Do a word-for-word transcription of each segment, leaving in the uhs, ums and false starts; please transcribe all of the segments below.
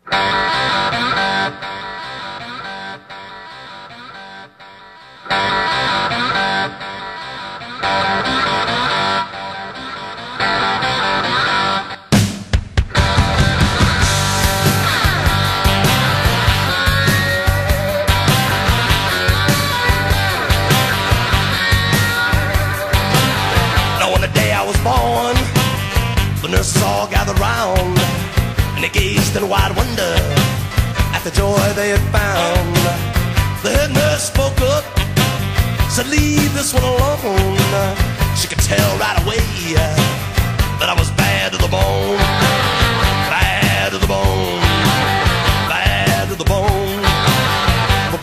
The nurses all gathered round, and they gazed in wide wonder at the joy they had found. The head nurse spoke up, said, "Leave this one alone." She could tell right away that I was bad to the bone, bad to the bone, bad to the bone, bad,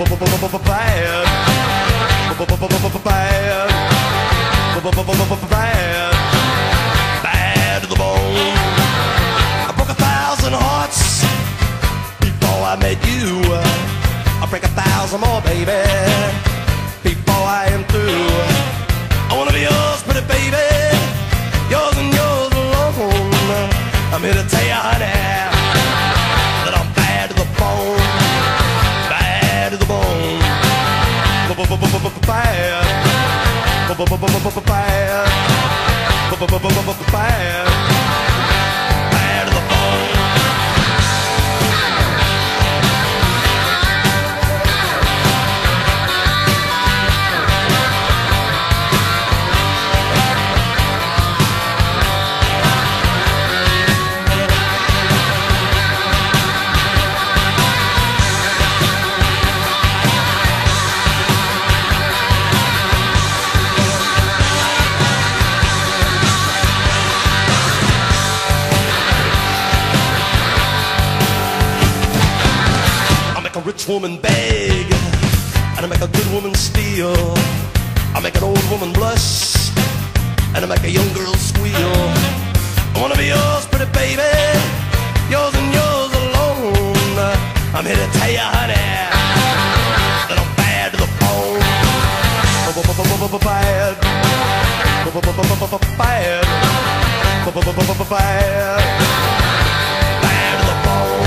bad, bad. To the bone. I broke a thousand hearts before I met you. I'll break a thousand more, baby, before I am through. I wanna be yours, pretty baby, yours and yours alone. I'm here to tell you, honey, that I'm bad to the bone, bad to the bone, bad, bad, bad. Bad, bad to the bone. A rich woman beg, and I make a good woman steal. I make an old woman blush, and I make a young girl squeal. I wanna be yours, pretty baby, yours and yours alone. I'm here to tell you, honey, that I'm bad to the bone. Bad, bad, bad, bad to the bone.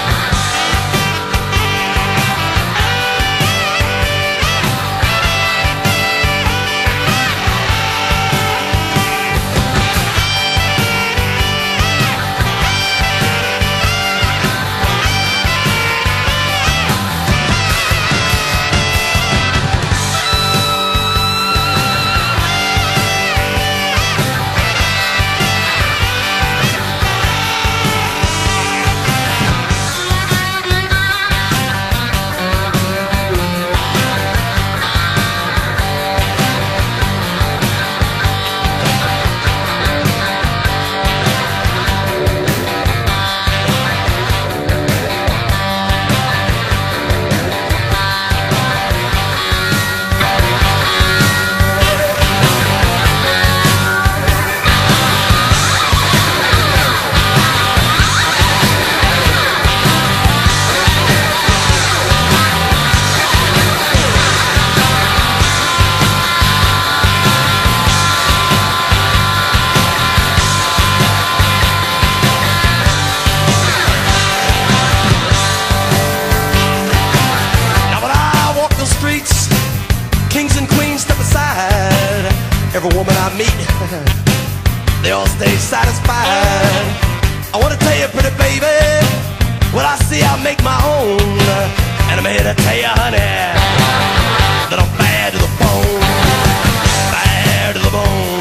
Every woman I meet, they all stay satisfied. I wanna tell you, pretty baby, what I see I make my own. And I'm here to tell you, honey, that I'm bad to the bone, bad to the bone,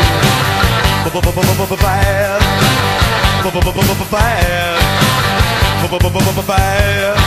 bad, bad, bad, bad.